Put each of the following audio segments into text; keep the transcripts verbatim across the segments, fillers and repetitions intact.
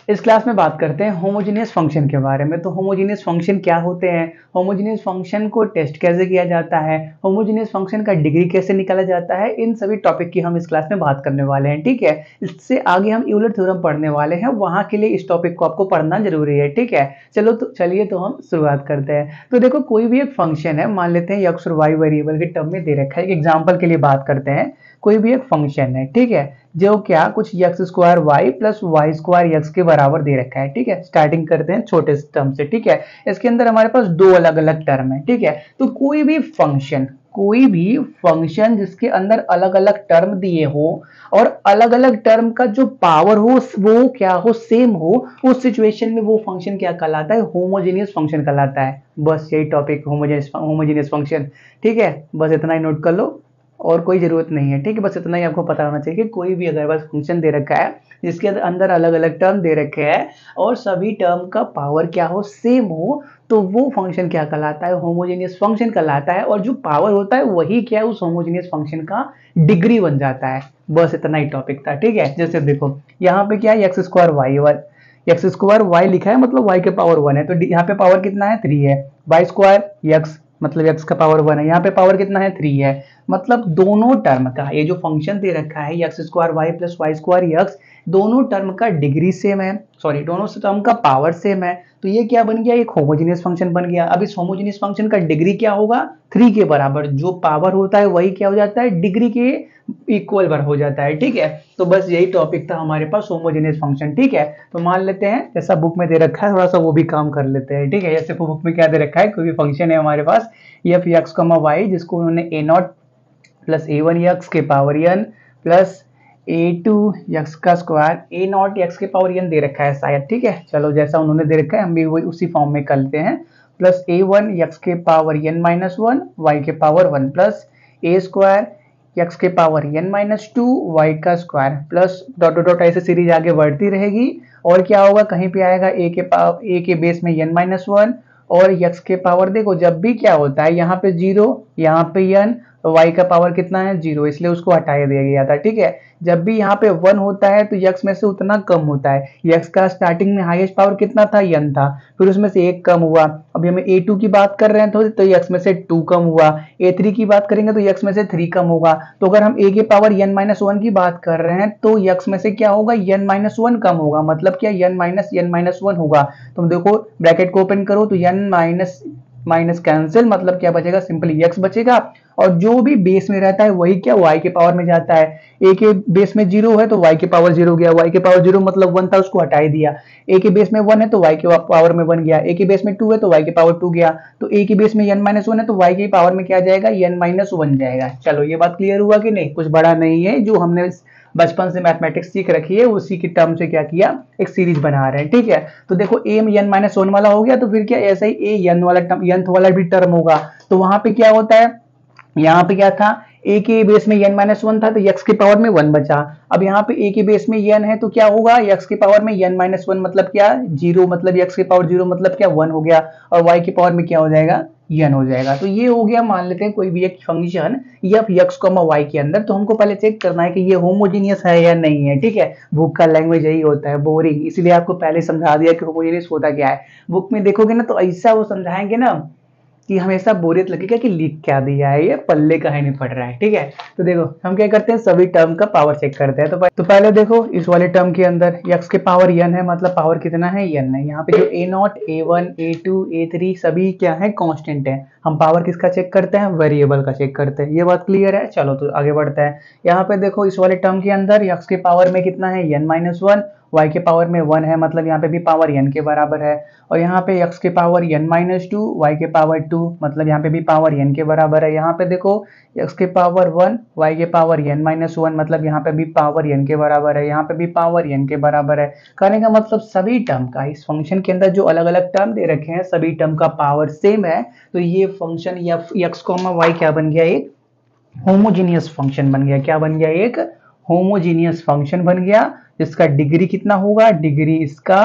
इस क्लास में बात करते हैं होमोजेनियस फंक्शन के बारे में। तो होमोजेनियस फंक्शन क्या होते हैं, होमोजेनियस फंक्शन को टेस्ट कैसे किया जाता है, होमोजेनियस फंक्शन का डिग्री कैसे निकाला जाता है, इन सभी टॉपिक की हम इस क्लास में बात करने वाले हैं। ठीक है, इससे आगे हम यूलर थ्योरम पढ़ने वाले हैं, वहां के लिए इस टॉपिक को आपको पढ़ना जरूरी है। ठीक है, चलो तो चलिए तो हम शुरुआत करते हैं। तो देखो, कोई भी एक फंक्शन है, मान लेते हैं एक्स और वाई वेरिएबल के टर्म में दे रखा है। एक एग्जाम्पल के लिए बात करते हैं, कोई भी एक फंक्शन है, ठीक है, जो क्या कुछ x square y plus y square x के बराबर दे रखा है। ठीक है, स्टार्टिंग करते हैं छोटे टर्म से। ठीक है, इसके अंदर हमारे पास दो अलग अलग टर्म है। ठीक है, तो कोई भी फंक्शन कोई भी फंक्शन जिसके अंदर अलग अलग टर्म दिए हो और अलग अलग टर्म का जो पावर हो वो क्या हो, सेम हो, उस सिचुएशन में वो फंक्शन क्या कहलाता है, होमोजेनियस फंक्शन कहलाता है। बस यही टॉपिक, होमोजेनियस होमोजेनियस फंक्शन। ठीक है, बस इतना ही नोट कर लो और कोई जरूरत नहीं है। ठीक है, बस इतना ही आपको पता होना चाहिए कि कोई भी अगर बस फंक्शन दे रखा है जिसके अंदर अलग अलग टर्म दे रखे हैं और सभी टर्म का पावर क्या हो, सेम हो, तो वो फंक्शन क्या कहलाता है, होमोजेनियस फंक्शन कहलाता है। और जो पावर होता है वही क्या है, उस होमोजेनियस फंक्शन का डिग्री बन जाता है। बस इतना ही टॉपिक था। ठीक है, जैसे देखो यहाँ पे क्या है, x square y one, x square y लिखा है मतलब वाई के पावर वन है, तो यहाँ पे पावर कितना है, थ्री है। वाई स्क्वायर एक्स मतलब एक्स का पावर वन है, यहाँ पे पावर कितना है, थ्री है। मतलब दोनों टर्म का, ये जो फंक्शन दे रखा है x square y plus y square x, दोनों टर्म का डिग्री सेम है, सॉरी दोनों टर्म का पावर सेम है। तो ये क्या बन गया, एक होमोजेनियस फंक्शन बन गया। अब इस होमोजेनियस फंक्शन का डिग्री क्या होगा, थ्री के बराबर। जो पावर होता है वही क्या हो जाता है, डिग्री के इक्वल बर हो जाता है। ठीक है, तो बस यही टॉपिक था हमारे पास, होमोजेनियस फंक्शन। ठीक है, तो मान लेते हैं जैसा बुक में दे रखा है थोड़ा सा वो भी काम कर लेते हैं। ठीक है, जैसे बुक में क्या दे रखा है, कोई भी फंक्शन है हमारे पास एफ एक्स कमा वाई, जिसको उन्होंने a naught plus a one x के power n plus a two x का स्क्वायर ए नॉट एक्स के पावर एन दे रखा है शायद। ठीक है, चलो जैसा उन्होंने दे रखा है हम भी वही उसी फॉर्म में करते हैं। प्लस ए वन एक्स के power n minus one y के power one plus a square x के power n minus two y का square plus dot dot dot, ऐसे सीरीज आगे बढ़ती रहेगी। और क्या होगा, कहीं पे आएगा ए के पावर ए के बेस में एन माइनस वन और एक्स के पावर, देखो जब भी क्या होता है यहाँ पे जीरो, यहाँ पे एन, y का पावर कितना है, जीरो, इसलिए उसको हटा दिया गया था। ठीक है, जब भी यहाँ पे वन होता है तो x में से उतना कम होता है। x का स्टार्टिंग में हाईएस्ट पावर कितना था, n था, फिर उसमें से एक कम हुआ। अभी हमें ए टू की बात कर रहे हैं तो, तो x में से टू कम हुआ। ए थ्री की बात करेंगे तो x में से थ्री कम होगा। तो अगर हम a के पावर n माइनस वन की बात कर रहे हैं तो x में से क्या होगा, n माइनस वन कम होगा, मतलब क्या n minus n minus one होगा। तुम देखो ब्रैकेट को ओपन करो तो n माइनस माइनस कैंसिल, मतलब क्या बचेगा, सिंपली x बचेगा। और जो भी बेस में रहता है वही क्या y के पावर में जाता है। a के बेस में जीरो है तो y के पावर जीरो गया, y के पावर जीरो मतलब वन था, उसको हटा दिया। a के बेस में वन है तो y के पावर में वन गया, a के बेस में टू है तो y के पावर टू गया। तो a के बेस में n माइनस वन है तो y के पावर में क्या जाएगा, n माइनस वन जाएगा। चलो ये बात क्लियर हुआ कि नहीं, कुछ बड़ा नहीं है, जो हमने बचपन से मैथमेटिक्स सीख रखी है उसी की टर्म से क्या किया, एक सीरीज बना रहे हैं। ठीक है, तो देखो a में n माइनस वन वाला हो गया तो फिर क्या ऐसा ही a n वाला टर्म, n वाला भी टर्म होगा। तो वहां पे क्या होता है, यहाँ पे क्या था, a के बेस में n माइनस वन था तो x के पावर में वन बचा। अब यहाँ पे a के बेस में n है तो क्या होगा, x के पावर में n माइनस वन मतलब क्या, जीरो, मतलब x के पावर जीरो मतलब क्या, वन हो गया। और y के पावर में क्या हो जाएगा, n हो जाएगा। तो ये हो गया, मान लेते हैं कोई भी एक function f x comma y के अंदर, तो हमको पहले चेक करना है कि ये होमोजेनियस है या नहीं है। ठीक है, बुक का लैंग्वेज यही होता है, बोरिंग, इसलिए आपको पहले समझा दिया कि होमोजेनियस होता क्या है। बुक में देखोगे ना तो ऐसा वो समझाएंगे ना कि हमेशा बोरियत लगेगा कि लिख क्या दिया है, ये पल्ले का है नहीं पढ़ रहा है। ठीक है, तो देखो हम क्या करते हैं, सभी टर्म का पावर चेक करते हैं। तो, तो पहले देखो इस वाले टर्म के अंदर x के पावर n है, मतलब पावर कितना है, n है। यहाँ पे जो a naught, a one, a two, a three सभी क्या है, कांस्टेंट है। हम पावर किसका चेक करते हैं, वेरिएबल का चेक करते हैं। ये बात क्लियर है, चलो तो आगे बढ़ते हैं। यहाँ पे देखो इस वाले टर्म के अंदर x के पावर में कितना है, n माइनस वन, y के पावर में वन है, मतलब यहाँ पे भी पावर n के बराबर है। और यहाँ पे x के power n minus two, y के पावर टू, मतलब यहाँ पे भी पावर n के बराबर है। यहाँ पे देखो x के पावर वन, y के पावर n माइनस वन, मतलब यहाँ पे भी पावर n के बराबर है, यहाँ पे भी पावर n के बराबर है। कहने का मतलब सभी टर्म का, इस फंक्शन के अंदर जो अलग अलग टर्म दे रखे हैं सभी टर्म का पावर सेम है। तो ये फंक्शन या x कॉमा वाई क्या बन गया, एक होमोजीनियस फंक्शन बन गया। क्या बन गया, एक होमोजीनियस फंक्शन बन गया, जिसका डिग्री कितना होगा, डिग्री इसका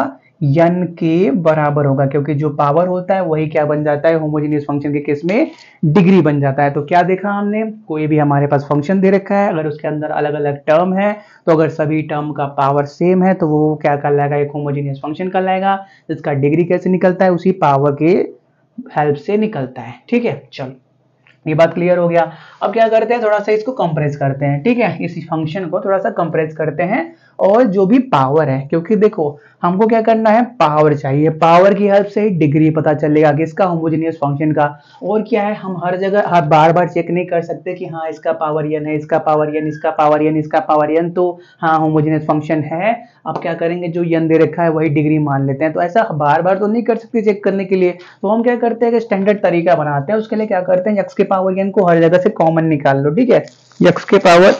n के बराबर होगा, क्योंकि जो पावर होता है वही क्या बन जाता है, होमोजेनियस फंक्शन के केस में डिग्री बन जाता है। तो क्या देखा हमने, कोई भी हमारे पास फंक्शन दे रखा है, अगर उसके अंदर अलग अलग टर्म है तो अगर सभी टर्म का पावर सेम है तो वो क्या कहलाएगा, एक होमोजेनियस फंक्शन कहलाएगा, जिसका डिग्री कैसे निकलता है, उसी पावर के हेल्प से निकलता है। ठीक है, चलो ये बात क्लियर हो गया। अब क्या करते हैं, थोड़ा सा इसको कंप्रेस करते हैं। ठीक है, इस फंक्शन को थोड़ा सा कंप्रेस करते हैं, और जो भी पावर है, क्योंकि देखो हमको क्या करना है, पावर चाहिए, पावर की हेल्प से ही डिग्री पता चलेगा किसका, होमोजेनियस फंक्शन का। और क्या है, हम हर जगह हर बार बार चेक नहीं कर सकते कि हाँ इसका पावर n है, इसका पावर n, इसका पावर n, इसका पावर n, तो हाँ होमोजेनियस फंक्शन है। अब क्या करेंगे, जो n दे रखा है वही डिग्री मान लेते हैं। तो ऐसा बार बार तो नहीं कर सकते चेक करने के लिए, तो हम क्या करते हैं कि स्टैंडर्ड तरीका बनाते हैं। उसके लिए क्या करते हैं, x के पावर n को हर जगह से कॉमन निकाल लो। ठीक है, x के पावर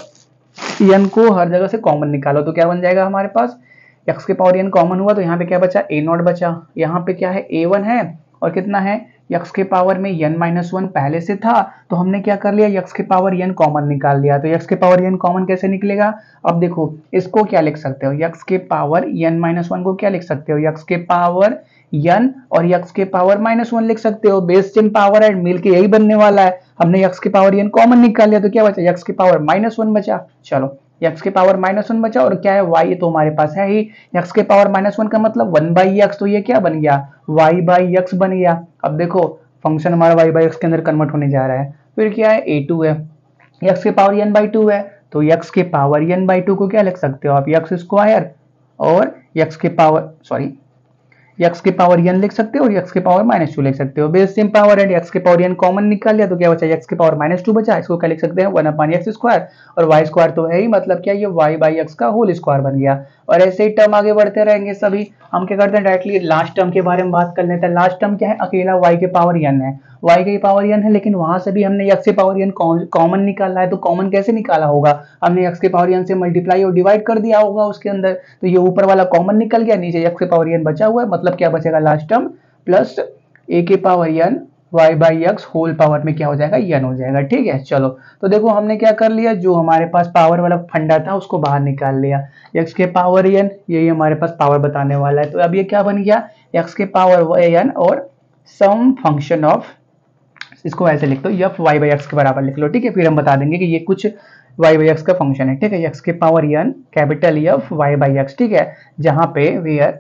n को हर जगह से कॉमन निकालो, तो क्या बन जाएगा हमारे पास, x के पावर n कॉमन हुआ तो यहाँ पे क्या बचा, a नॉट बचा, यहाँ पे क्या है a वन है, और कितना है, x के पावर में n माइनस वन पहले से था, तो हमने क्या कर लिया, x के पावर n कॉमन निकाल लिया। तो x के पावर n कॉमन कैसे निकलेगा, अब देखो इसको क्या लिख सकते हो, x के पावर n माइनस वन को क्या लिख सकते हो, x के पावर n और x के पावर माइनस वन लिख सकते हो, बेस सेम पावर है, मिल के यही बनने वाला है। हमने x के पावर n कॉमन निकाल लिया तो क्या बचा, x के पावर माइनस वन बचा। चलो x के पावर माइनस वन बचा, और क्या है y तो हमारे पास है ही, x के पावर माइनस वन का मतलब वन बाई एक्स, तो ये क्या बन गया, y बाई एक्स बन गया। अब देखो फंक्शन हमारा y बाई एक्स के अंदर कन्वर्ट होने जा रहा है, फिर क्या है a टू है, x के पावर n बाई टू है, तो x के पावर n बाई टू को क्या लिख सकते हो आप, x स्क्वायर, और x के पावर सॉरी x के पावर n लिख सकते हो, और x के पावर माइनस टू लिख सकते हो, बेस सेम पावर है, x के पावर n कॉमन निकाल लिया तो क्या बचा, x के पावर माइनस टू बचा, इसको क्या लिख सकते हैं, वन अपॉन एक्स स्क्वायर, और y स्क्वायर तो है ही, मतलब क्या ये y बाई एक्स का होल स्क्वायर बन गया। और ऐसे ही टर्म आगे बढ़ते रहेंगे सभी। हम क्या करते हैं, डायरेक्टली लास्ट टर्म के बारे में बात कर लेते हैं। लास्ट टर्म क्या है, अकेला y के पावर n है, y के पावर n है, लेकिन वहां से भी हमने x के पावर n कॉमन निकाला है, तो कॉमन कैसे निकाला होगा, हमने x के पावर n से मल्टीप्लाई और डिवाइड कर दिया होगा उसके अंदर, तो ये ऊपर वाला कॉमन निकल गया, नीचे x के पावर n बचा हुआ है, मतलब क्या बचेगा लास्ट टर्म, प्लस a के power n y by x whole power में क्या हो जाएगा, n हो जाएगा। ठीक है, चलो तो देखो हमने क्या कर लिया, जो हमारे पास पावर वाला फंडा था उसको बाहर निकाल लिया, x के पावर n, यही हमारे पास पावर बताने वाला है, तो अब ये क्या बन गया, x के पावर n और सम फंक्शन ऑफ, इसको ऐसे लिख दो, f y बाई एक्स के बराबर लिख लो। ठीक है, फिर हम बता देंगे कि ये कुछ y बाई एक्स का फंक्शन है। ठीक है, x के power n capital f y by x, ठीक है, जहां पे where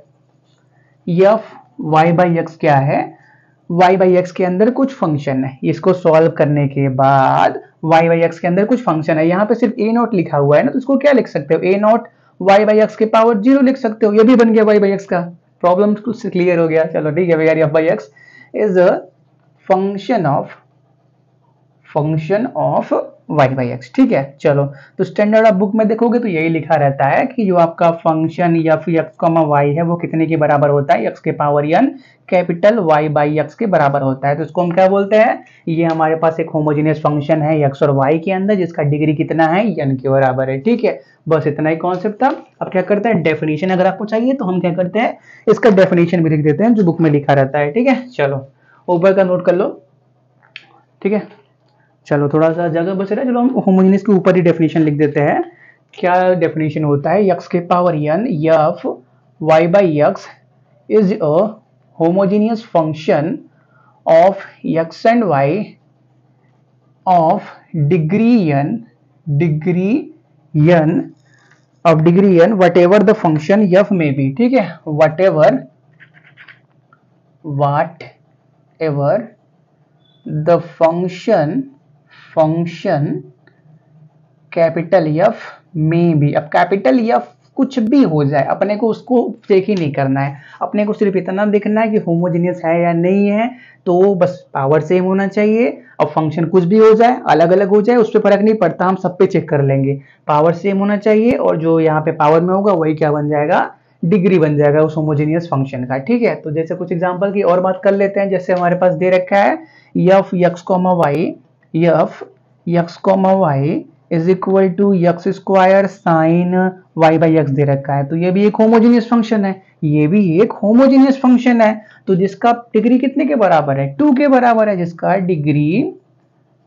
f y by x क्या है, y बाई एक्स के अंदर कुछ फंक्शन है, इसको सॉल्व करने के बाद y बाई एक्स के अंदर कुछ फंक्शन है, यहाँ पे सिर्फ a नॉट लिखा हुआ है ना, तो इसको क्या लिख सकते हो, a naught y by x के पावर जीरो लिख सकते हो, ये भी बन गया y बाई एक्स का, प्रॉब्लम क्लियर हो गया। चलो ठीक है भैया, f by x is a function of function of y by x. ठीक है, चलो तो स्टैंडर्ड ऑफ बुक में देखोगे तो यही लिखा रहता है कि जो आपका फंक्शन या फिर x कॉमा y है वो कितने के बराबर होता है, x के power n capital y by x के बराबर होता है। तो इसको हम क्या बोलते हैं, ये हमारे पास एक होमोजेनियस फंक्शन है x और y के अंदर, जिसका डिग्री कितना है, n के बराबर है। ठीक है, बस इतना ही कॉन्सेप्ट था। अब क्या करते हैं, डेफिनेशन अगर आपको चाहिए तो हम क्या करते हैं, इसका डेफिनेशन भी लिख देते हैं जो बुक में लिखा रहता है। ठीक है, चलो ऊपर का नोट कर लो। ठीक है, चलो थोड़ा सा जगह बच रहा है, चलो हम होमोजेनियस के ऊपर ही डेफिनेशन लिख देते हैं। क्या डेफिनेशन होता है, x के power n f y by x is a homogeneous function of x and y of degree n degree n of degree n whatever the function f में बी। ठीक है, whatever whatever the function function capital F में भी। अब capital F कुछ भी हो जाए, अपने को उसको चेक ही नहीं करना है, अपने को सिर्फ इतना देखना है कि होमोजेनियस है या नहीं है, तो बस पावर सेम होना चाहिए। अब फंक्शन कुछ भी हो जाए, अलग अलग हो जाए, उस पर फर्क नहीं पड़ता, हम सब पे चेक कर लेंगे, पावर सेम होना चाहिए, और जो यहाँ पे पावर में होगा वही क्या बन जाएगा, डिग्री बन जाएगा उस होमोजेनियस फंक्शन का। ठीक है, तो जैसे कुछ एग्जांपल की और बात कर लेते हैं। जैसे हमारे पास दे रखा है f x comma y, f x comma y is equal to x square sine y by x दे रखा है, तो ये भी एक होमोजेनियस फंक्शन है, ये भी एक होमोजेनियस फंक्शन है, तो जिसका डिग्री कितने के बराबर है, टू के बराबर है, जिसका डिग्री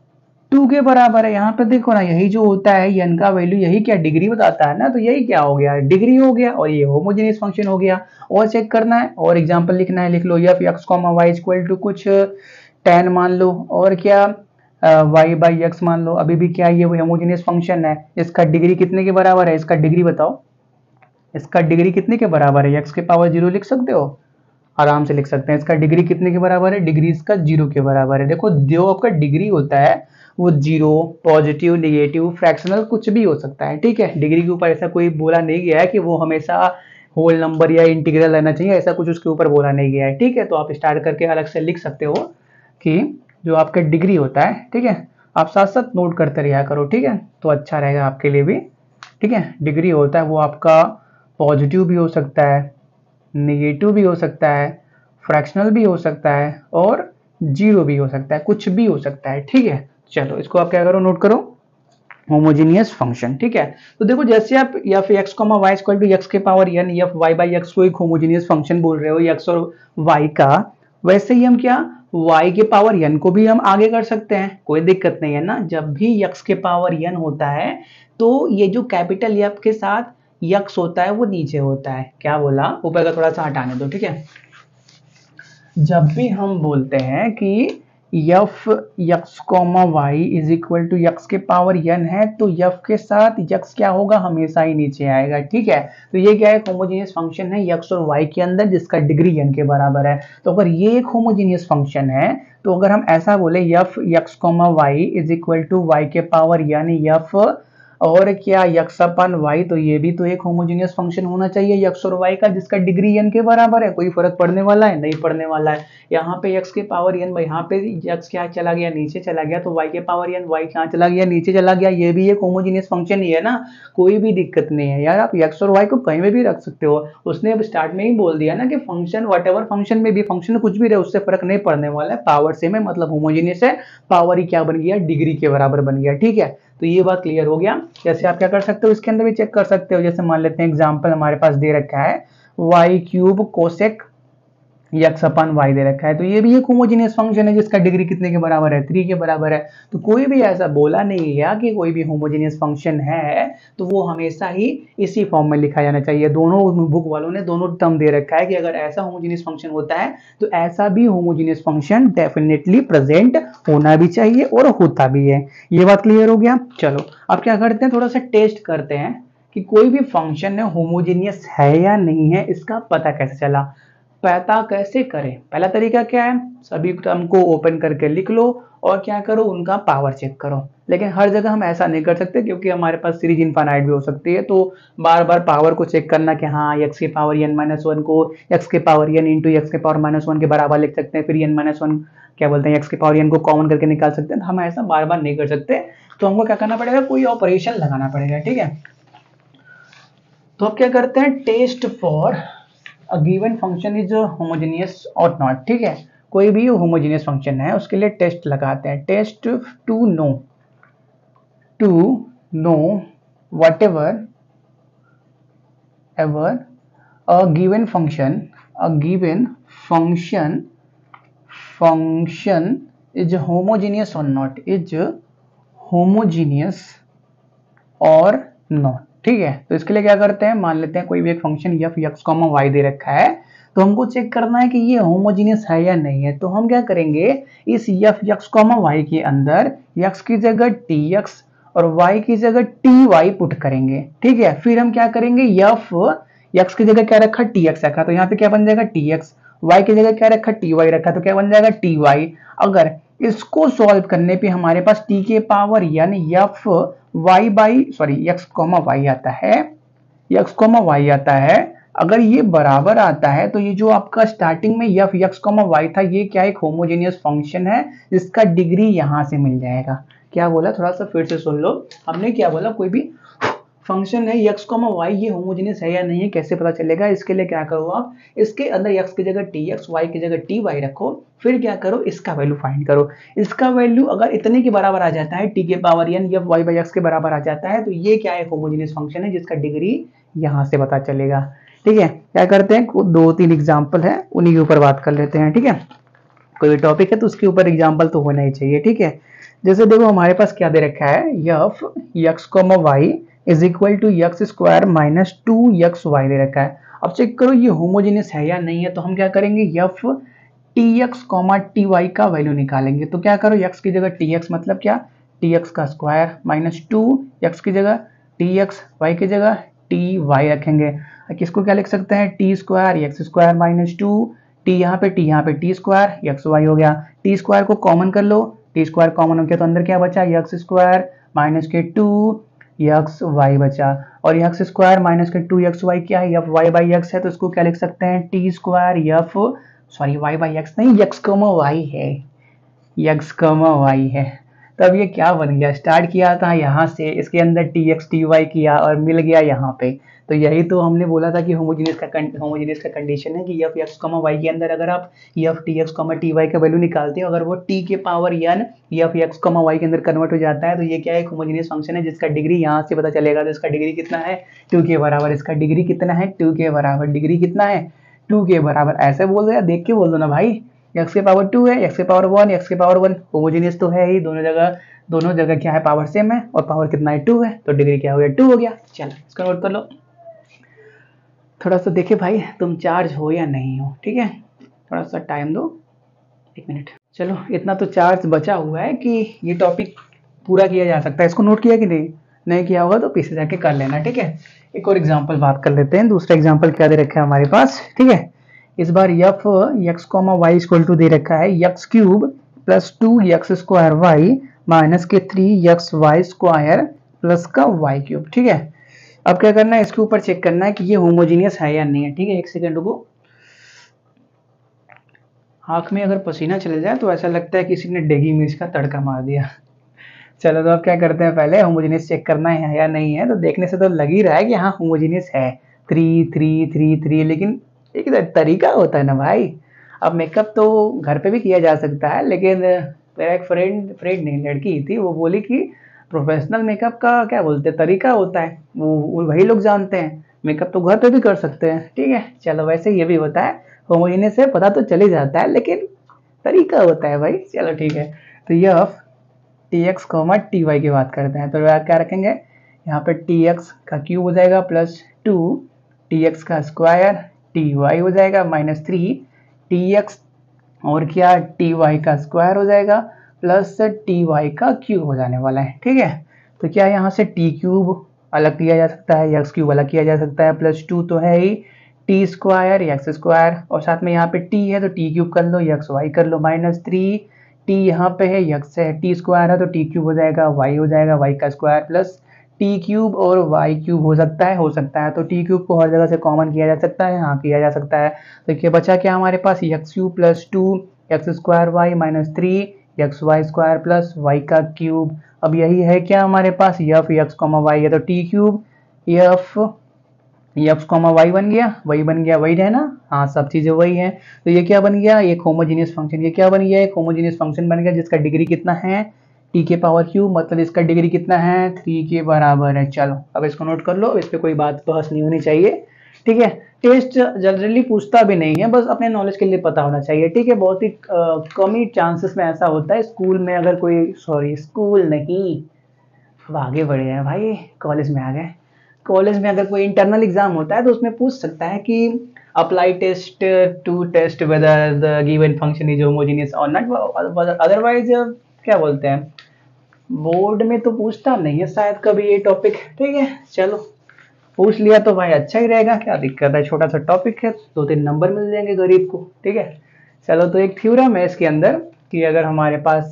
टू के बराबर है। यहाँ पे देखो ना, यही जो होता है n का वैल्यू, यही क्या डिग्री बताता है ना, तो यही क्या हो गया, डिग्री हो गया, और ये होमोजेनियस फंक्शन हो गया। और चेक करना है और एग्जांपल लिखना है, लिख लो f x comma y equal to कुछ टेन मान लो, और क्या वाई बाई एक्स मान लो। अभी भी क्या ये होमोजेनियस फंक्शन है, इसका डिग्री कितने के बराबर है, इसका डिग्री बताओ, इसका डिग्री कितने के बराबर है, एक्स के पावर जीरो लिख सकते हो, आराम से लिख सकते हैं। इसका डिग्री कितने के बराबर है, डिग्री इसका जीरो के बराबर है। देखो जो आपका डिग्री होता है वो जीरो, पॉजिटिव, नेगेटिव, फ्रैक्शनल कुछ भी हो सकता है, ठीक है। डिग्री के ऊपर ऐसा कोई बोला नहीं गया है कि वो हमेशा होल नंबर या इंटीग्रल रहना चाहिए, ऐसा कुछ उसके ऊपर बोला नहीं गया है, ठीक है। तो आप स्टार्ट करके अलग से लिख सकते हो कि जो आपका डिग्री होता है, ठीक है, आप साथ साथ नोट करते रहा करो, ठीक है, तो अच्छा रहेगा आपके लिए भी, ठीक है। डिग्री होता है वो आपका पॉजिटिव भी हो सकता है, नेगेटिव भी हो सकता है, फ्रैक्शनल भी हो सकता है, और जीरो भी हो सकता है, कुछ भी हो सकता है, ठीक है। चलो इसको आप क्या करो, नोट करो, होमोजेनियस फंक्शन, ठीक है। तो देखो जैसे आप f x comma y equal to x के power n, f y by x को एक होमोजेनियस फंक्शन बोल रहे हो, एक्स और वाई का, वैसे ही हम क्या y के पावर n को भी हम आगे कर सकते हैं, कोई दिक्कत नहीं है ना। जब भी x के पावर n होता है तो ये जो कैपिटल F के साथ x होता है वो नीचे होता है, क्या बोला, ऊपर का थोड़ा सा हटाने दो, ठीक है। जब भी हम बोलते हैं कि f x comma y is equal to x के पावर n है, तो f के साथ x क्या होगा, हमेशा ही नीचे आएगा, ठीक है। तो ये क्या है, होमोजेनियस फंक्शन है x और y के अंदर जिसका डिग्री n के बराबर है। तो अगर ये एक होमोजेनियस फंक्शन है, तो अगर हम ऐसा बोले f x comma y is equal to y के पावर n f और क्या x अपन y, तो ये भी तो एक होमोजेनियस फंक्शन होना चाहिए x और y का जिसका डिग्री n के बराबर है। कोई फर्क पड़ने वाला है, नहीं पड़ने वाला है। यहाँ पे x के पावर n, यहाँ पे x क्या चला गया, नीचे चला गया, तो y के पावर n, y कहाँ चला गया, नीचे चला गया। ये भी एक होमोजेनियस फंक्शन ही है ना, कोई भी दिक्कत नहीं है यार, आप x और y को कहीं में भी रख सकते हो। उसने अब स्टार्ट में ही बोल दिया ना कि फंक्शन वट एवर फंक्शन में भी, फंक्शन कुछ भी रहे उससे फर्क नहीं पड़ने वाला है, पावर सेम है, मतलब होमोजेनियस है, पावर ही क्या बन गया, डिग्री के बराबर बन गया, ठीक है। तो ये बात क्लियर हो गया। जैसे आप क्या कर सकते हो, इसके अंदर भी चेक कर सकते हो, जैसे मान लेते हैं एग्जांपल हमारे पास दे रखा है y cube cosec x upon y दे रखा है, तो ये भी एक होमोजेनियस फंक्शन है जिसका डिग्री कितने के बराबर है, थ्री के बराबर है। तो कोई भी ऐसा बोला नहीं गया कि कोई भी होमोजेनियस फंक्शन है तो वो हमेशा ही इसी फॉर्म में लिखा जाना चाहिए। दोनों बुक वालों ने दोनों टर्म दे रखा है कि अगर ऐसा होमोजेनियस फंक्शन होता है तो ऐसा भी होमोजेनियस फंक्शन डेफिनेटली प्रेजेंट होना भी चाहिए और होता भी है। ये बात क्लियर हो गया। चलो अब क्या करते हैं, थोड़ा सा टेस्ट करते हैं कि कोई भी फंक्शन है होमोजेनियस है या नहीं है, इसका पता कैसे चला, पता कैसे करें। पहला तरीका क्या है, सभी टर्म को ओपन करके लिख लो और क्या करो, उनका पावर चेक करो। लेकिन हर जगह हम ऐसा नहीं कर सकते क्योंकि हमारे पास सीरीज इनफाइनाइट भी हो सकती है, तो बार बार पावर को चेक करना कि हाँ एक्स के पावर एन माइनस वन को एक्स के पावर एन इंटू एक्स के पावर माइनस वन के बराबर लिख सकते हैं, फिर एन माइनस वन क्या बोलते हैं एक्स के पावर एन को कॉमन करके निकाल सकते हैं। तो हम ऐसा बार बार नहीं कर सकते, तो हमको क्या करना पड़ेगा, कोई ऑपरेशन लगाना पड़ेगा, ठीक है। तो अब क्या करते हैं, test for a given function is homogeneous और नॉट, ठीक है। कोई भी होमोजेनियस फंक्शन है उसके लिए टेस्ट लगाते हैं, test to know to know whatever ever a given function a given function function is homogeneous और नॉट, इज होमोजेनियस और नॉट, ठीक है। तो इसके लिए क्या करते हैं, मान लेते हैं कोई भी एक function f x comma y दे रखा है, तो हमको चेक करना है कि ये होमोजेनियस है या नहीं है। तो हम क्या करेंगे, इस एफ एक्स कॉमा वाई के अंदर एक्स की जगह टी एक्स और वाई की जगह टी वाई पुट करेंगे, ठीक है। फिर हम क्या करेंगे, एफ एक्स की जगह क्या रखा, टी एक्स रखा, तो यहाँ पे क्या बन जाएगा टी एक्स, वाई की जगह क्या रखा, टी वाई रखा, तो क्या बन जाएगा टी वाई। अगर इसको सॉल्व करने पे हमारे पास टी के पावर यानी f y by sorry x comma y आता है, एक्स कॉमा वाई आता है, अगर ये बराबर आता है तो ये जो आपका स्टार्टिंग में एफ एक्स कॉमा वाई था ये क्या एक होमोजेनियस फंक्शन है जिसका डिग्री यहां से मिल जाएगा। क्या बोला, थोड़ा सा फिर से सुन लो, हमने क्या बोला, कोई भी फंक्शन है एक्स कॉमा वाई ये होमोजेनियस है या नहीं है कैसे पता चलेगा। इसके लिए क्या करो आप, इसके अंदर एक्स की जगह टी एक्स, वाई की जगह टी वाई रखो, फिर क्या करो, इसका वैल्यू फाइंड करो। इसका वैल्यू अगर इतने के बराबर आ जाता है, टी के पावर एन या वाई बाई एक्स के बराबर आ जाता है, तो ये क्या है, होमोजेनियस फंक्शन है जिसका डिग्री यहां से पता चलेगा, ठीक है। क्या करते हैं, दो तीन एग्जाम्पल है उन्हीं के ऊपर बात कर लेते हैं, ठीक है। कोई भी टॉपिक है तो उसके ऊपर एग्जाम्पल तो होना ही चाहिए, ठीक है। जैसे देखो हमारे पास क्या दे रखा है, f x comma y is equal to x square minus two x y दे रखा है। अब चेक करो ये होमोजेनियस है या नहीं है, तो हम क्या करेंगे, f t x comma t y का वैल्यू निकालेंगे। तो क्या करो, यक्स की जगह टी एक्स मतलब क्या, टी एक्स का स्क्वायर माइनस टू यक्स की जगह टी एक्स, वाई की जगह टी वाई रखेंगे। किसको क्या लिख सकते हैं, t square x square minus two, t यहाँ पे टी यहाँ पे टी स्क्वायर एक्स वाई हो गया। टी स्क्वायर को कॉमन कर लो, टी स्क्वायर कॉमन हो गया तो अंदर क्या बचा, एक्स स्क्वायर माइनस के टू एक्स वाई बचा। और एक्स स्क्वायर माइनस के टू एक्स वाई क्या है, एफ वाई बाई एक्स है, तो इसको क्या लिख सकते हैं, t square f sorry y by x नहीं, एक्स कॉमा वाई है, एक्स कॉमा वाई है। तब ये क्या बन गया, स्टार्ट किया था यहाँ से, इसके अंदर टी एक्स टी वाई किया और मिल गया यहाँ पे। तो यही तो हमने बोला था कि होमोजेनियस का होमोजेनियस का कंडीशन है कि एफ एक्स कॉमा वाई के अंदर अगर आप f t x comma t y का वैल्यू निकालते हो, अगर वो टी के power n f x comma y के अंदर कन्वर्ट हो जाता है, तो ये क्या है, एक होमोजेनियस फंक्शन है जिसका डिग्री यहाँ से पता चलेगा। तो इसका डिग्री कितना है, टू के बराबर। इसका डिग्री कितना है, टू के बराबर। डिग्री कितना है, टू के बराबर। ऐसे बोल दो या देख के बोल दो ना भाई, एक्स के पावर टू है, एक्स के पावर वन, एक्स के पावर वन, होमोजेनियस तो है ही, दोनों जगह दोनों जगह क्या है, पावर सेम है और पावर कितना है, टू है, तो डिग्री क्या हो गया, टू हो गया। चलो इसको नोट कर लो। थोड़ा सा देखे भाई तुम चार्ज हो या नहीं हो, ठीक है, थोड़ा सा टाइम दो, एक मिनट। चलो इतना तो चार्ज बचा हुआ है कि ये टॉपिक पूरा किया जा सकता है। इसको नोट किया कि नहीं, नहीं किया होगा तो पीछे जाके कर लेना, ठीक है। एक और एग्जाम्पल बात कर लेते हैं। दूसरा एग्जाम्पल क्या दे रखा है हमारे पास, ठीक है। इस बार f x comma y equal to दे रखा है x cube plus two x square y minus के three x y square plus का वाई क्यूब, ठीक है। अब क्या करना है, इसके ऊपर चेक करना है कि ये होमोजीनियस है या नहीं है, ठीक है। एक सेकंड रुको, आंख में अगर पसीना चले जाए तो ऐसा लगता है किसी ने डेगी मिर्च का तड़का मार दिया। चलो तो अब क्या करते हैं, पहले होमोजीनियस चेक करना है या नहीं है। तो देखने से तो लग ही रहा है कि हाँ होमोजीनियस है, थ्री थ्री थ्री थ्री, लेकिन एक तरीका होता है ना भाई। अब मेकअप तो घर पे भी किया जा सकता है, लेकिन मेरा एक फ्रेंड फ्रेंड नहीं लड़की थी, वो बोली कि प्रोफेशनल मेकअप का क्या बोलते हैं तरीका होता है, वो वही लोग जानते हैं, मेकअप तो घर पे भी कर सकते हैं, ठीक है। चलो वैसे ये भी होता है, होमोजीनियस से पता तो चल ही जाता है, लेकिन तरीका होता है भाई। चलो ठीक है, तो यह t x comma t y की बात करते हैं। तो क्या रखेंगे, यहाँ पे टी एक्स का क्यूब हो जाएगा प्लस टू टी एक्स का स्क्वायर टी वाई हो जाएगा माइनस थ्री टी एक्स और क्या टी वाई का स्क्वायर हो जाएगा प्लस टी वाई का क्यूब हो जाने वाला है, ठीक है। तो क्या यहाँ से टी क्यूब अलग किया जा सकता है, एक्स क्यूब अलग किया जा सकता है, प्लस टू तो है ही, टी स्क्वायर एक्स स्क्वायर और साथ में यहाँ पे टी है तो टी क्यूब कर लो, एक्स वाई कर लो, माइनस थ्री टी यहाँ पे है, एक्स है, टी स्क्वायर है तो टी क्यूब हो जाएगा, वाई हो जाएगा, वाई का स्क्वायर प्लस टी क्यूब और वाई क्यूब हो सकता है हो सकता है तो टी क्यूब को हर जगह से कॉमन किया जा सकता है, हाँ किया जा सकता है। तो क्या बचा क्या हमारे पास, x cube plus two x square y minus three x y square plus y का क्यूब। अब यही है क्या हमारे पास, एफ एक्स कॉमा वाई है तो t cube f x comma y बन गया, वही बन गया, वही है ना, हाँ सब चीजें वही है। तो ये क्या बन गया, एक होमोजीनियस फंक्शन। ये क्या बन गया, एक होमोजीनियस फंक्शन बन गया जिसका डिग्री कितना है, टी के पावर क्यूब, मतलब इसका डिग्री कितना है, थ्री के बराबर है। चलो अब इसको नोट कर लो, इस पर कोई बात बहस नहीं होनी चाहिए, ठीक है। टेस्ट जनरली पूछता भी नहीं है, बस अपने नॉलेज के लिए पता होना चाहिए, ठीक है। बहुत ही कम ही चांसेस में ऐसा होता है स्कूल में, अगर कोई सॉरी स्कूल नहीं, अब आगे बढ़े हैं भाई, कॉलेज में आ गए। कॉलेज में अगर कोई इंटरनल एग्जाम होता है तो उसमें पूछ सकता है कि apply test to test whether the given function is homogeneous और नॉट, अदरवाइज क्या बोलते हैं, बोर्ड में तो पूछता नहीं है शायद कभी ये टॉपिक, ठीक है। चलो पूछ लिया तो भाई अच्छा ही रहेगा, क्या दिक्कत है, छोटा सा टॉपिक है, दो तीन नंबर मिल जाएंगे गरीब को, ठीक है। चलो तो एक थ्योरम है इसके अंदर कि अगर हमारे पास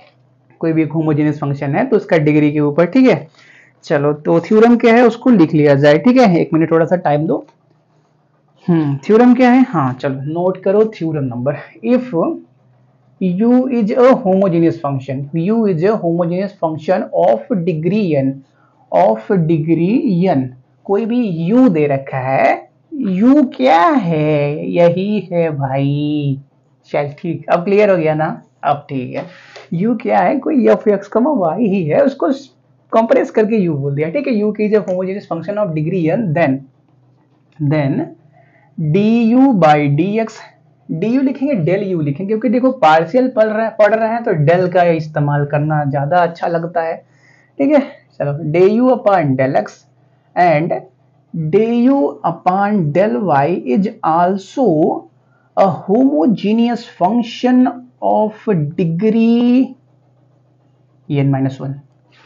कोई भी होमोजेनियस फंक्शन है तो उसका डिग्री के ऊपर, ठीक है। चलो तो थ्योरम क्या है उसको लिख लिया जाए, ठीक है। एक मिनट थोड़ा सा टाइम दो। हम्म थ्योरम क्या है, हाँ चलो नोट करो theorem number, if u is a homogeneous function, u is a homogeneous function of degree n, of degree n, कोई भी u दे रखा है, u क्या है, यही है भाई। चल ठीक, अब क्लियर हो गया ना, अब ठीक है। u क्या है, कोई एफ एक्स कमा वाई ही है, उसको कंप्रेस करके u बोल दिया, ठीक है। u की जब homogeneous function of degree n, then then du by dx d u लिखेंगे डेल यू लिखेंगे, क्योंकि देखो पार्शियल पढ़ रहे पढ़ रहे हैं तो डेल का इस्तेमाल करना ज्यादा अच्छा लगता है, ठीक है। चलो d u upon del x and d u upon del y is also a homogeneous function of degree n minus one.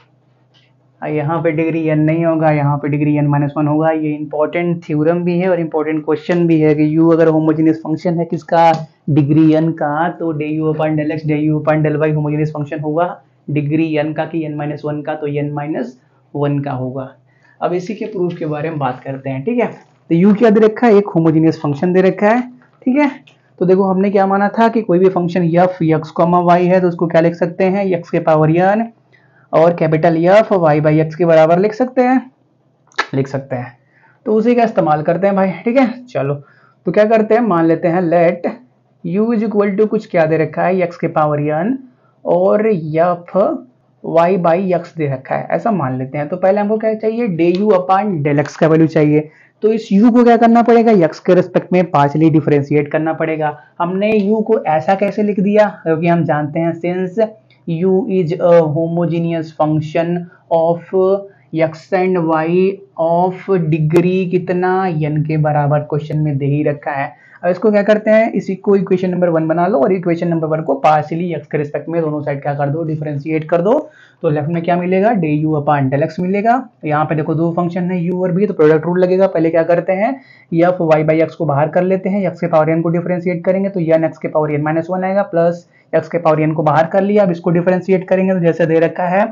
यहाँ पे डिग्री एन नहीं होगा, यहाँ पे डिग्री एन माइनस वन होगा। ये इंपॉर्टेंट थ्योरम भी है और इंपॉर्टेंट क्वेश्चन भी है कि यू अगर होमोजेनियस फंक्शन है किसका, डिग्री एन का, तो d u upon del x d u upon del y homogeneous function होगा डिग्री एन का कि एन माइनस वन का, तो एन माइनस वन का होगा। अब इसी के प्रूफ के बारे में बात करते हैं, ठीक है। तो यू क्या दे रखा है, एक होमोजेनियस फंक्शन दे रखा है, ठीक है। तो देखो हमने क्या माना था कि कोई भी function f x comma y है तो उसको क्या लिख सकते हैं, एक्स के पावर एन और capital F y by x के बराबर लिख सकते हैं, लिख सकते हैं। तो उसी का इस्तेमाल करते हैं भाई, ठीक है। चलो तो क्या करते हैं, मान लेते हैं let u is equal to कुछ क्या दे रखा है, एक्स के पावर एन और एफ वाई बाई एक्स दे रखा है, ऐसा मान लेते हैं। तो पहले हमको क्या चाहिए, d u upon del x का वैल्यू चाहिए। तो इस u को क्या करना पड़ेगा, x के रिस्पेक्ट में पार्शियली डिफरेंशिएट करना पड़ेगा। हमने u को ऐसा कैसे लिख दिया, क्योंकि हम जानते हैं since u is a homogeneous function of x and y of degree कितना n के बराबर, क्वेश्चन में दे ही रखा है। अब इसको क्या करते हैं, इसी को इक्वेशन नंबर वन बना लो और इक्वेशन नंबर वन को पार्शियली x के रिस्पेक्ट में दोनों साइड क्या कर दो, डिफरेंशिएट कर दो। तो लेफ्ट में क्या मिलेगा, d u upon del x मिलेगा। यहाँ पे देखो दो फंक्शन है u और v, तो प्रोडक्ट रूल लगेगा। पहले क्या करते हैं, एफ वाई बाई एक्स को बाहर कर लेते हैं, x के पावर n को डिफरेंशिएट करेंगे तो n x के पावर n माइनस वन आएगा, प्लस x के पावर n को बाहर कर लिया। अब इसको डिफरेंशिएट करेंगे तो जैसे दे रखा है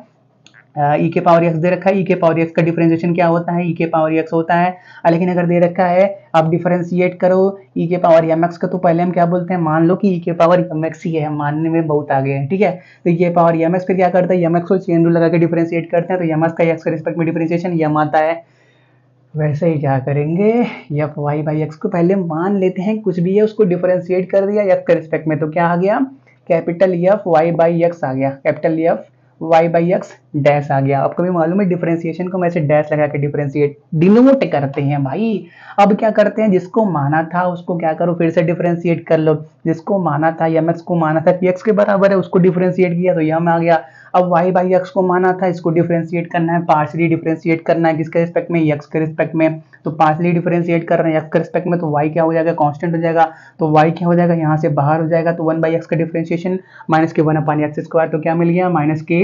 ई के पावर एक्स दे रखा है, ई के पावर एक्स का डिफरेंशिएशन क्या होता है, ई के पावर एक्स होता है। लेकिन अगर दे रखा है आप डिफरेंशिएट करो ई के पावर एम एक्स का, तो पहले हम क्या बोलते हैं, मान लो कि ई के पावर एम एक्स ही है, हम मानने में बहुत आगे हैं, ठीक है। तो ई के पावर एम एक्स फिर क्या करता है, एम एक्स को चेन रूल लगा के डिफरेंशिएट करते हैं, तो एम एक्स का एक्स के रिस्पेक्ट में डिफरेंशिएशन यम आता है। वैसे ही क्या करेंगे, एफ वाई बाई एक्स को पहले मान लेते हैं, कुछ भी है उसको डिफरेंशिएट कर दिया एक्स के रिस्पेक्ट में, तो क्या आ गया, capital F y by x आ गया, capital F y by x dash आ गया। आपको भी मालूम है डिफरेंशिएशन को मैं से डैश लगा के डिफरेंशिएट डिनोट करते हैं भाई। अब क्या करते हैं, जिसको माना था उसको क्या करो, फिर से डिफरेंशिएट कर लो। जिसको माना था एम एक्स को माना था कि एक्स के बराबर है, उसको डिफरेंशिएट किया तो यम आ गया। अब वाई बाई एक्स को माना था, इसको डिफरेंशिएट करना है, पार्शियली डिफरेंशिएट करना है, किसके रिस्पेक्ट में, एक्स के रिस्पेक्ट में। तो पार्शियली डिफरेंशिएट कर रहे हैं एक्स के रिस्पेक्ट में, तो वाई क्या हो जाएगा, कांस्टेंट हो जाएगा। तो वाई क्या हो जाएगा, यहाँ से बाहर हो जाएगा, तो वन बाई एक्स का डिफरेंशिएशन माइनस के वन अपान एक्स स्क्वायर, तो क्या मिल गया, माइनस के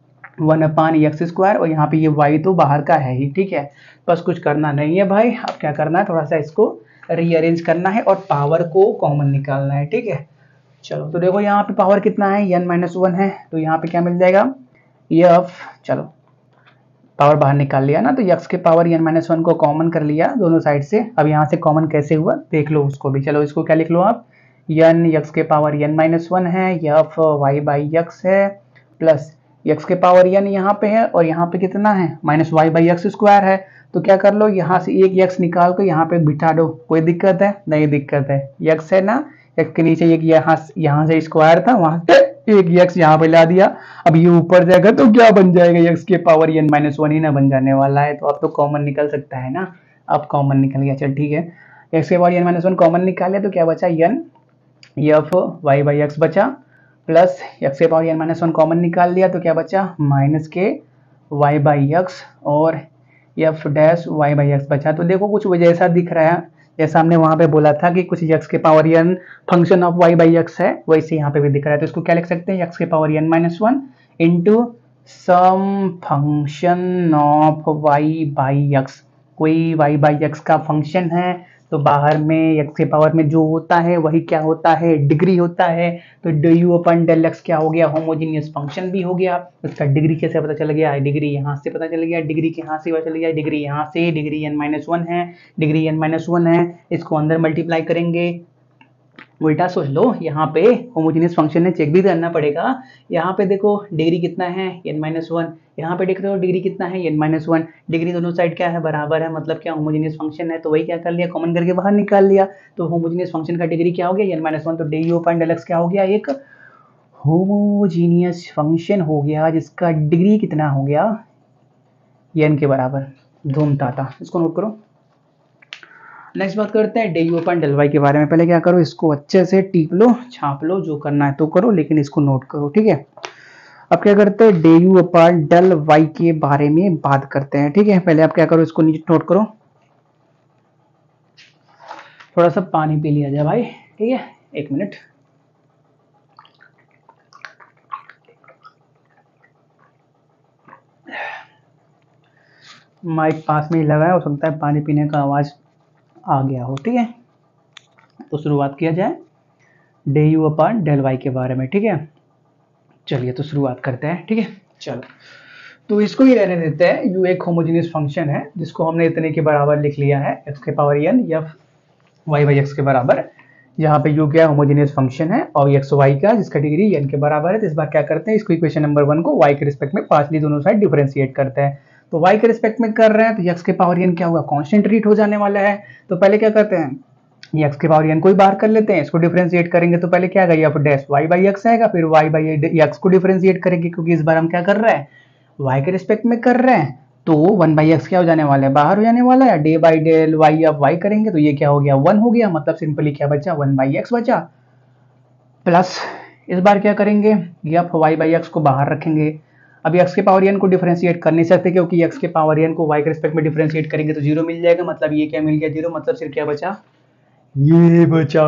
वन अपान एक्स स्क्वायर। और यहाँ पे ये वाई तो बाहर का है ही, ठीक है। बस कुछ करना नहीं है भाई, अब क्या करना है, थोड़ा सा इसको रीअरेंज करना है और पावर को कॉमन निकालना है, ठीक है। चलो तो देखो यहाँ पे पावर कितना है, एन माइनस वन है, तो यहाँ पे क्या मिल जाएगा, एफ, चलो पावर बाहर निकाल लिया ना, तो एक्स के पावर एन माइनस वन को कॉमन कर लिया दोनों साइड से। अब यहाँ से कॉमन कैसे हुआ देख लो उसको भी। चलो इसको क्या लिख लो आप, एन एक्स के पावर एन माइनस वन है, एफ वाई बाई एक्स है, प्लस एक्स के पावर एन यहाँ पे है और यहाँ पे कितना है, minus y by x square है। तो क्या कर लो, यहाँ से एक एक्स निकाल कर यहाँ पे बिठा दो, कोई दिक्कत है, नहीं दिक्कत है, एक्स है ना, एक्स के नीचे एक यहाँ यहाँ से स्क्वायर था, वहां से एक एक्स यहाँ पे ला दिया। अब ये ऊपर जाएगा तो क्या बन जाएगा, एक्स के पावर एन माइनस वन ही ना बन जाने वाला है। तो अब तो कॉमन निकल सकता है ना, अब कॉमन निकल गया, चल ठीक है। एक्स के power n minus one common निकाल लिया तो क्या बचा, n f y by x बचा, प्लस एक्स के power n minus one common निकाल लिया तो क्या बचा, माइनस के वाई बाई एक्स और f dash y by x बचा। तो देखो कुछ जैसा दिख रहा है, जैसा हमने वहां पे बोला था कि कुछ एक्स के power n function of y by x है, वैसे यहाँ पे भी दिख रहा है। तो इसको क्या लिख सकते हैं, एक्स के power n minus one into some function of y by x. कोई वाई बाई एक्स का फंक्शन है तो बाहर में एक्स के पावर में जो होता है वही क्या होता है, डिग्री होता है। तो d u upon del x क्या हो गया, होमोजीनियस फंक्शन भी हो गया। उसका डिग्री कैसे पता चल गया, डिग्री यहाँ से पता चल गया, डिग्री के यहाँ से पता चल गया, डिग्री यहाँ से, डिग्री एन माइनस वन है, डिग्री एन माइनस वन है, इसको अंदर मल्टीप्लाई करेंगे। उल्टा सोच लो, यहाँ पे होमोजेनियस फंक्शन है, चेक भी करना पड़ेगा। यहाँ पे देखो डिग्री कितना है, एन माइनस वन, यहाँ पे देख रहे हो डिग्री कितना है, एन माइनस वन। डिग्री दोनों साइड क्या है, बराबर है, मतलब क्या होमोजेनियस फंक्शन है। तो वही क्या कर लिया, कॉमन करके बाहर निकाल लिया। तो होमोजेनियस फंक्शन का डिग्री क्या हो गया, एन माइनस वन। तो d u upon del x क्या हो गया, एक होमोजीनियस फंक्शन हो गया जिसका डिग्री कितना हो गया, एन के बराबर। धूम ताता, इसको नोट करो। नेक्स्ट बात करते हैं d u upon del y के बारे में। पहले क्या करो, इसको अच्छे से टीप लो, छाप लो, जो करना है तो करो, लेकिन इसको नोट करो, ठीक है। अब क्या करते हैं, d u upon del y के बारे में बात करते हैं, ठीक है। पहले आप क्या करो, इसको नीचे नोट करो। थोड़ा सा पानी पी लिया जाए भाई, ठीक है, एक मिनट। माइक पास में ही लगा है, हो सकता है पानी पीने का आवाज आ गया हो, ठीक है। तो शुरुआत किया जाए d u upon del y के बारे में, ठीक है। चलिए तो शुरुआत करते हैं, ठीक है। चलो तो इसको ही रहने देते हैं। यू एक होमोजेनियस फंक्शन है जिसको हमने इतने के बराबर लिख लिया है, एक्स के पावर एन या वाई बाई एक्स के बराबर। यहाँ पे यू क्या होमोजेनियस फंक्शन है और एक्स वाई का जिसका डिग्री एन के बराबर है। तो इस बार क्या करते हैं, इसको इक्वेशन नंबर वन को वाई के रिस्पेक्ट में पार्शली दोनों साइड डिफरेंशिएट करते हैं। तो वाई के रिस्पेक्ट में कर रहे हैं तो एक्स के पावर एन क्या होगा, कॉन्स्टेंट ट्रीट हो जाने वाला है। तो पहले क्या करते हैं, एक्स के पावर एन को ही बाहर कर लेते हैं, इसको डिफरेंशिएट करेंगे तो पहले क्या आएगा, f dash y by x आएगा, फिर वाई बाई एक्स को डिफरेंशिएट करेंगे क्योंकि इस बार हम क्या कर रहे हैं, वाई के रिस्पेक्ट में कर रहे हैं। तो वन बाई एक्स क्या हो जाने वाला है, बाहर हो जाने वाला है। डे बाई डेल वाई अब वाई करेंगे तो ये क्या हो गया, वन हो गया, मतलब सिंपली क्या बचा, वन बाई एक्स बचा। प्लस इस बार क्या करेंगे, एफ वाई बाई एक्स को बाहर रखेंगे। अब एक्स के पावर एन को डिफरेंशिएट कर नहीं सकते क्योंकि एक्स के पावर एन को वाई के रिस्पेक्ट में डिफरेंशिएट करेंगे तो जीरो मिल जाएगा, मतलब ये क्या मिल गया, जीरो, मतलब सिर्फ क्या बचा, ये बचा।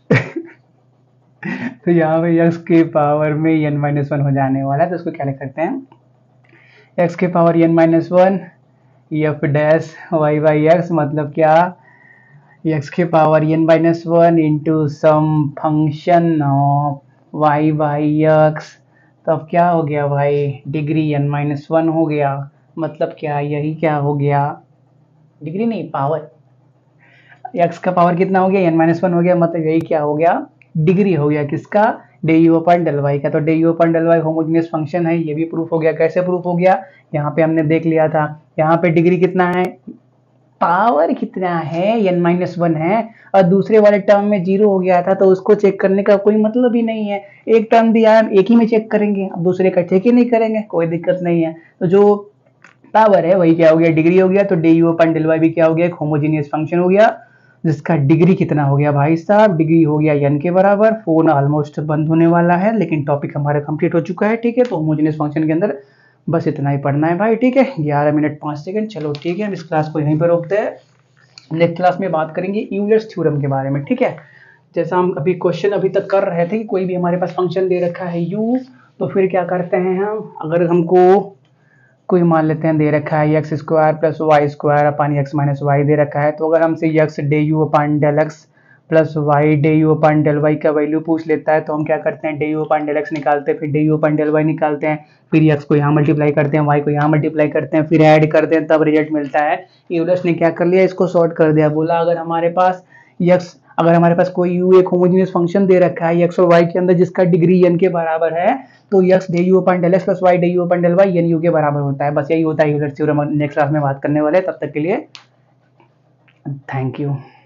तो यहाँ पे एक्स के पावर में एन माइनस वन हो जाने वाला है, तो इसको क्या लिख सकते हैं, एक्स के power n minus one f dash y by x, मतलब क्या, एक्स के power n minus one into some function of y by x. तो अब क्या हो गया भाई, डिग्री एन माइनस वन हो गया, मतलब क्या, यही क्या हो गया, डिग्री नहीं पावर, एक्स का पावर कितना हो गया, एन माइनस वन हो गया, मतलब यही क्या हो गया, डिग्री हो गया, किसका, d u upon del y का। तो d u upon del y homogeneous function है, ये भी प्रूफ हो गया। कैसे प्रूफ हो गया, यहाँ पे हमने देख लिया था, यहाँ पे डिग्री कितना है, पावर कितना है, एन माइनस वन है, और दूसरे वाले टर्म में जीरो हो गया था, तो उसको चेक करने का कोई मतलब ही नहीं है। एक टर्म दिया है, एक ही में चेक करेंगे, अब दूसरे का चेक ही नहीं करेंगे, कोई दिक्कत नहीं है। तो जो पावर है वही क्या हो गया, डिग्री हो गया। तो d u upon del y भी क्या हो गया, एक होमोजेनियस फंक्शन हो गया जिसका डिग्री कितना हो गया भाई साहब, डिग्री हो गया एन के बराबर। फोन ऑलमोस्ट बंद होने वाला है लेकिन टॉपिक हमारा कंप्लीट हो चुका है, ठीक है। तो होमोजेनियस फंक्शन के अंदर बस इतना ही पढ़ना है भाई, ठीक है। ग्यारह मिनट पाँच सेकंड, चलो ठीक है, हम इस क्लास को यहीं पर रोकते हैं। नेक्स्ट क्लास में बात करेंगे यूलर्स थ्योरम के बारे में, ठीक है। जैसा हम अभी क्वेश्चन अभी तक कर रहे थे कि कोई भी हमारे पास फंक्शन दे रखा है u, तो फिर क्या करते हैं हम, अगर हमको कोई मान लेते हैं दे रखा है x square plus y square upon x minus y दे रखा है, तो अगर हमसे x d u upon del x plus y d u upon del y का वैल्यू पूछ लेता है, तो हम क्या करते हैं, d u upon del x निकालते हैं, फिर d u upon del y निकालते हैं, फिर एक्स को यहाँ मल्टीप्लाई करते हैं, वाई को यहाँ मल्टीप्लाई करते हैं, फिर ऐड करते हैं, तब रिजल्ट मिलता है। यूलर्स ने क्या कर लिया, इसको शॉर्ट कर दिया, बोला अगर हमारे पास एक्स अगर हमारे पास कोई यू एक होमोजेनियस फंक्शन दे रखा है एक्स और वाई के अंदर जिसका डिग्री एन के बराबर है, तो x d u upon del x plus y d u upon del y n u के बराबर होता है। बस यही होता है यूलर थ्योरम, नेक्स्ट क्लास में बात करने वाले हैं। तब तक के लिए थैंक यू।